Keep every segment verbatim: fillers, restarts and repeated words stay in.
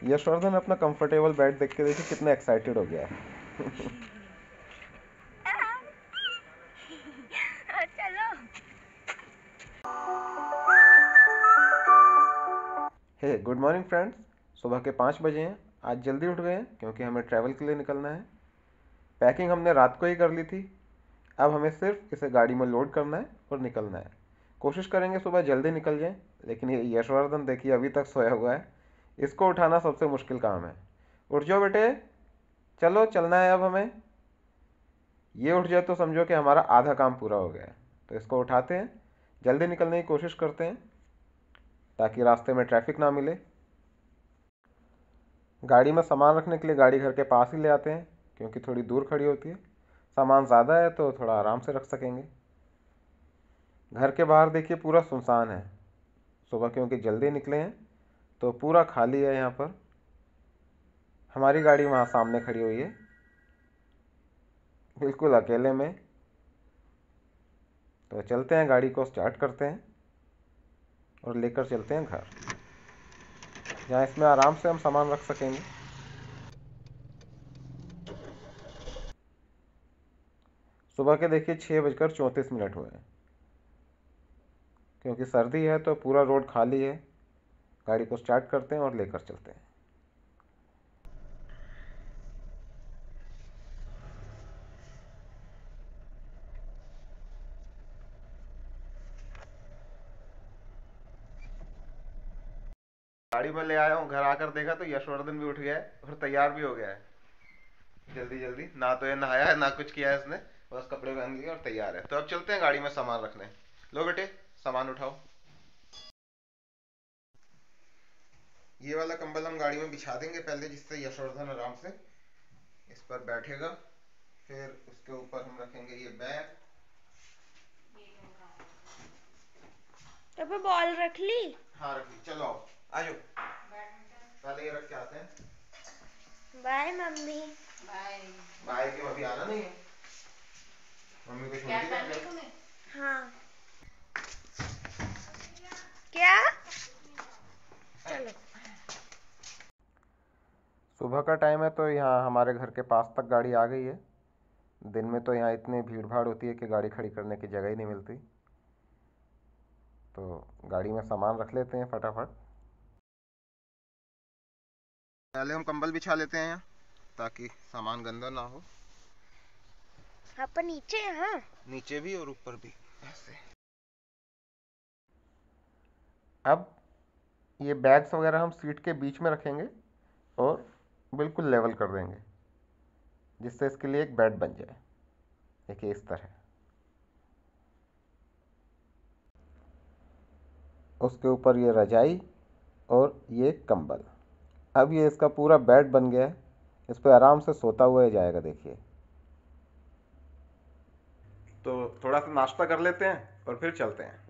यशवर्धन अपना comfortable bed देख के देखिए कितना एक्साइटेड हो गया है। चलो। हे गुड मॉर्निंग फ्रेंड्स, सुबह के पाँच बजे हैं। आज जल्दी उठ गए हैं क्योंकि हमें ट्रैवल के लिए निकलना है। पैकिंग हमने रात को ही कर ली थी। अब हमें सिर्फ इसे गाड़ी में लोड करना है और निकलना है। कोशिश करेंगे सुबह जल्दी निकल जाएं, लेकिन ये यशवर्धन देखिए अभी तक सोया हुआ है। इसको उठाना सबसे मुश्किल काम है। उठ जाओ बेटे, चलो चलना है अब हमें। ये उठ जाए तो समझो कि हमारा आधा काम पूरा हो गया है। तो इसको उठाते हैं, जल्दी निकलने की कोशिश करते हैं ताकि रास्ते में ट्रैफिक ना मिले। गाड़ी में सामान रखने के लिए गाड़ी घर के पास ही ले आते हैं क्योंकि थोड़ी दूर खड़ी होती है। सामान ज़्यादा है तो थोड़ा आराम से रख सकेंगे। घर के बाहर देखिए पूरा सुनसान है। सुबह क्योंकि जल्दी निकले हैं तो पूरा खाली है यहाँ पर। हमारी गाड़ी वहाँ सामने खड़ी हुई है, बिल्कुल अकेले में। तो चलते हैं, गाड़ी को स्टार्ट करते हैं और लेकर चलते हैं घर, जहाँ इसमें आराम से हम सामान रख सकेंगे। सुबह के देखिए छः बजकर चौंतीस मिनट हुए हैं। क्योंकि सर्दी है तो पूरा रोड खाली है। गाड़ी को स्टार्ट करते हैं और लेकर चलते हैं। गाड़ी में ले आया हूँ, घर आकर देखा तो यशवर्धन भी उठ गया है और तैयार भी हो गया है। जल्दी जल्दी, ना तो ये नहाया है ना कुछ किया है इसने, बस कपड़े पहन लिए और तैयार है। तो अब चलते हैं गाड़ी में सामान रखने। लो बेटे, सामान उठाओ। ये वाला कंबल हम गाड़ी में बिछा देंगे पहले, जिससे यशवर्धन आराम से इस पर बैठेगा। फिर उसके ऊपर हम रखेंगे ये बैग। तो पे बॉल रख ली? हाँ रख ली। चलो आओ, आ जाओ। पहले ये रख के आते हैं। Bye mummy. बाय। बाय क्यों, अभी आना नहीं है? मम्मी को छोड़ के तुम्हें? हाँ। क्या? चलो। सुबह का टाइम है तो यहाँ हमारे घर के पास तक गाड़ी आ गई है। दिन में तो यहाँ इतनी भीड़ भाड़ होती है कि गाड़ी खड़ी करने की जगह ही नहीं मिलती। तो गाड़ी में सामान रख लेते हैं फटाफट। पहले हम कंबल बिछा लेते हैं यहाँ, ताकि सामान गंदा ना हो। अपन नीचे हैं? नीचे भी और ऊपर भी ऐसे। अब ये बैग्स वगैरह हम सीट के बीच में रखेंगे और बिल्कुल लेवल कर देंगे, जिससे इसके लिए एक बेड बन जाए। देखिए इस तरह। उसके ऊपर ये रजाई और ये कंबल। अब ये इसका पूरा बेड बन गया है। इस पर आराम से सोता हुआ ही जाएगा। देखिए, तो थोड़ा सा नाश्ता कर लेते हैं और फिर चलते हैं।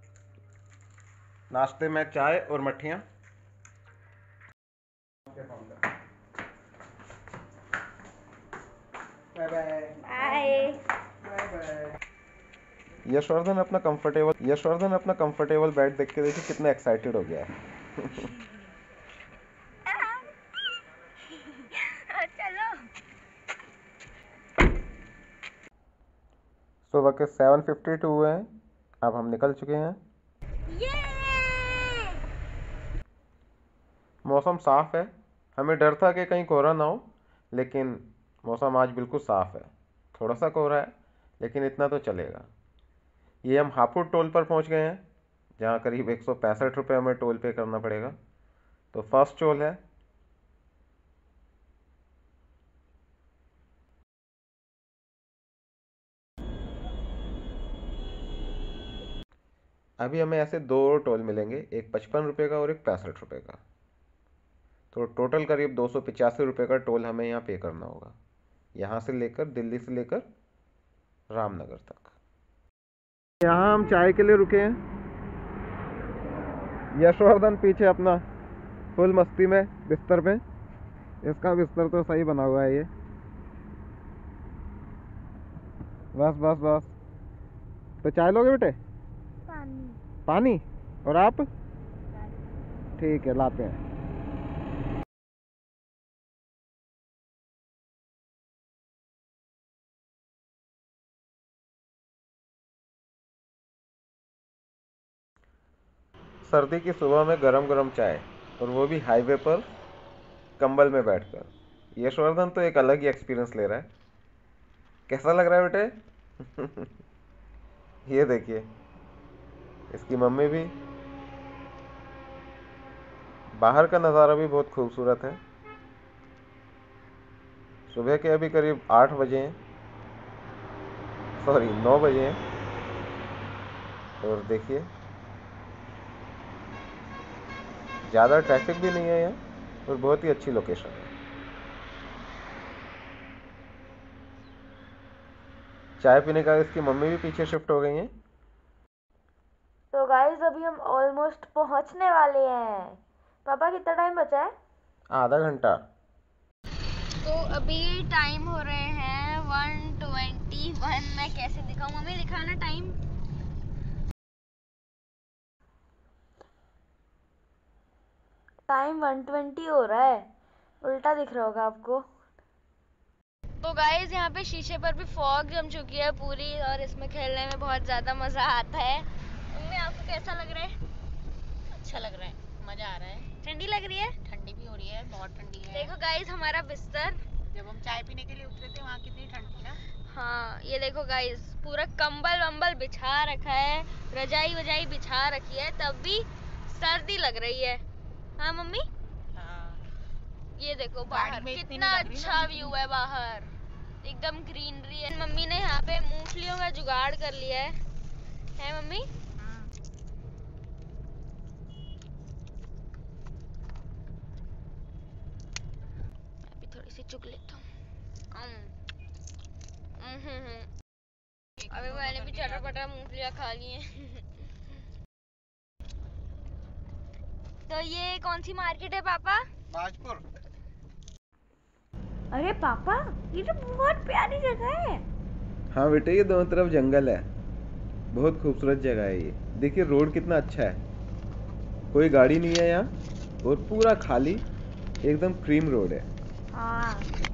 नाश्ते में चाय और मट्ठियाँ। Bye bye. बाय। यशवर्धन अपना कंफर्टेबल यशवर्धन अपना कंफर्टेबल बेड देख के देखिए कितना एक्साइटेड हो गया है। चलो। सुबह के सेवन फिफ्टी टू हुए हैं। अब हम निकल चुके हैं। ये! मौसम साफ है। हमें डर था कि कहीं कोहरा ना हो, लेकिन मौसम आज बिल्कुल साफ है। थोड़ा सा कोहरा है लेकिन इतना तो चलेगा। ये हम हापुड़ टोल पर पहुंच गए हैं, जहां करीब एक सौ पैंसठ रुपये हमें टोल पे करना पड़ेगा। तो फर्स्ट टोल है। अभी हमें ऐसे दो और टोल मिलेंगे, एक पचपन रुपये का और एक पैंसठ रुपये का। तो टोटल करीब दो सौ पचासी रुपये का टोल हमें यहाँ पे करना होगा, यहाँ से लेकर दिल्ली से लेकर रामनगर तक। यहाँ हम चाय के लिए रुके हैं। यशवर्धन पीछे अपना फुल मस्ती में बिस्तर पे। इसका बिस्तर तो सही बना हुआ है ये। बस बस बस। तो चाय लोगे बेटे? पानी। पानी? और आप? ठीक है, लाते हैं। सर्दी की सुबह में गरम गरम चाय, और वो भी हाईवे पर कंबल में बैठकर। यशवर्धन तो एक अलग ही एक्सपीरियंस ले रहा है। कैसा लग रहा है बेटे? ये देखिए, इसकी मम्मी भी। बाहर का नज़ारा भी बहुत खूबसूरत है। सुबह के अभी करीब आठ बजे हैं, सॉरी नौ बजे हैं। और देखिए, ज़्यादा ट्रैफिक भी नहीं है यहाँ, और बहुत ही अच्छी लोकेशन है। चाय पीने का इसकी मम्मी भी पीछे शिफ्ट हो गई हैं। तो गाइस अभी हम ऑलमोस्ट पहुंचने वाले हैं। पापा कितना टाइम बचा है? आधा घंटा। तो अभी टाइम हो रहे हैं वन ट्वेंटी वन। मैं कैसे दिखाऊं? मम्मी दिखाना टाइम। टाइम वन ट्वेंटी हो रहा है, उल्टा दिख रहा होगा आपको। तो गाइस यहाँ पे शीशे पर भी फॉग जम चुकी है पूरी, और इसमें खेलने में बहुत ज़्यादा मज़ा आता है। मम्मी आपको कैसा लग रहा है? अच्छा लग रहा है, मजा आ रहा है। ठंडी लग रही है? ठंडी भी हो रही है, बहुत ठंडी है। देखो गाइस हमारा बिस्तर। जब हम चाय पीने के लिए उतरे थे वहाँ कितनी ठंड थी ना। हाँ ये देखो गाइस, पूरा कंबल वंबल बिछा रखा है, रजाई वजाई बिछा रखी है, तब भी सर्दी लग रही है। हाँ मम्मी? हाँ। ये देखो गाड़ी बाहर में इतनी कितना नहीं लग रही ना अच्छा जितनी। व्यू है बाहर, एकदम ग्रीनरी है। मम्मी ने यहाँ पे मूंगफलियों का जुगाड़ कर लिया है, है मम्मी? अभी थोड़ी सी चुग लेता हूँ। अभी मैंने भी चटर पटर मूंगफलियाँ खा ली हैं। तो ये कौन सी मार्केट है पापा? बाजपुर। अरे पापा, ये तो बहुत प्यारी जगह है। हाँ बेटे, ये दोनों तरफ जंगल है, बहुत खूबसूरत जगह है ये। देखिए रोड कितना अच्छा है, कोई गाड़ी नहीं है यहाँ, और पूरा खाली एकदम क्रीम रोड है। हाँ।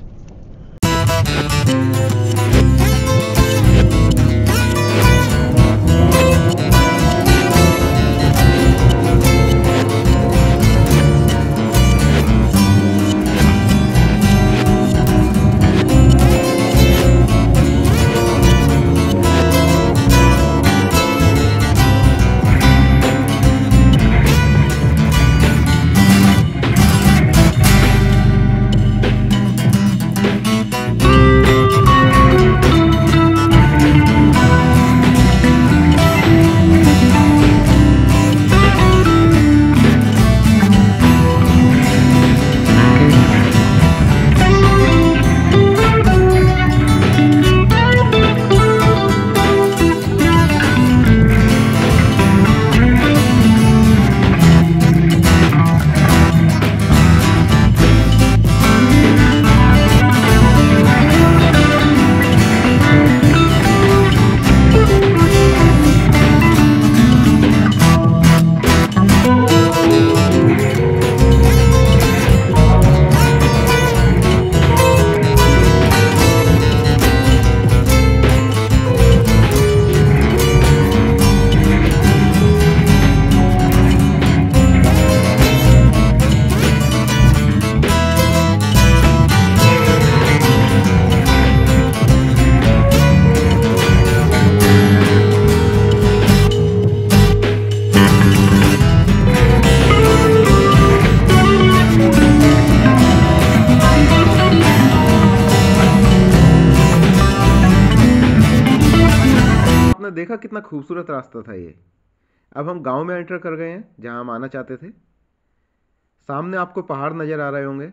आपने देखा कितना खूबसूरत रास्ता था ये। अब हम गांव में एंटर कर गए हैं जहां हम आना चाहते थे। सामने आपको पहाड़ नज़र आ रहे होंगे।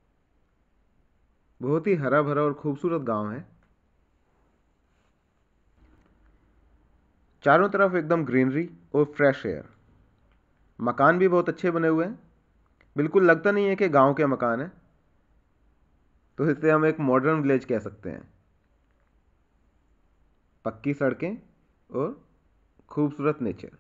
बहुत ही हरा भरा और खूबसूरत गांव है। चारों तरफ एकदम ग्रीनरी और फ्रेश एयर। मकान भी बहुत अच्छे बने हुए हैं, बिल्कुल लगता नहीं है कि गांव के मकान हैं। तो इसे हम एक मॉडर्न विलेज कह सकते हैं। पक्की सड़कें और खूबसूरत नेचर।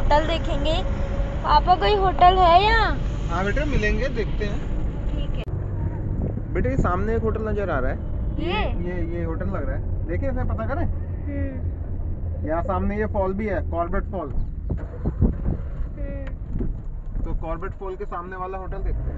होटल देखेंगे। पापा कोई होटल है यहाँ? हाँ बेटे मिलेंगे, देखते हैं। ठीक है। बेटे ये सामने एक होटल नजर आ रहा है। ये ये ये होटल लग रहा है, देखिए इसे पता करें। हम्म यहाँ सामने ये फॉल भी है, कॉर्बेट फॉल। हम्म तो कॉर्बेट फॉल के सामने वाला होटल देखते हैं।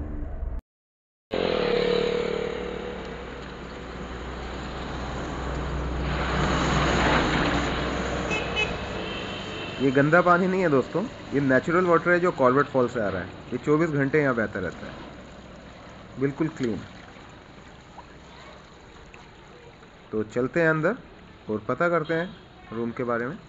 ये गंदा पानी नहीं है दोस्तों, ये नेचुरल वाटर है जो कॉर्बेट फॉल से आ रहा है। ये चौबीस घंटे यहाँ बहता रहता है, बिल्कुल क्लीन। तो चलते हैं अंदर और पता करते हैं रूम के बारे में।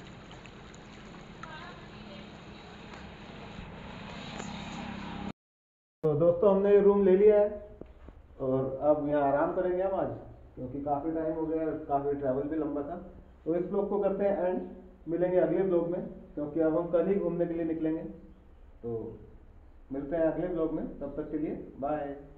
तो दोस्तों हमने ये रूम ले लिया है और अब यहाँ आराम करेंगे हम आज, क्योंकि काफ़ी टाइम हो गया, काफ़ी ट्रैवल भी लंबा था। तो इस ब्लॉग को करते हैं एंड, मिलेंगे अगले ब्लॉग में, क्योंकि अब हम कल ही घूमने के लिए निकलेंगे। तो मिलते हैं अगले ब्लॉग में, तब तक के लिए बाय।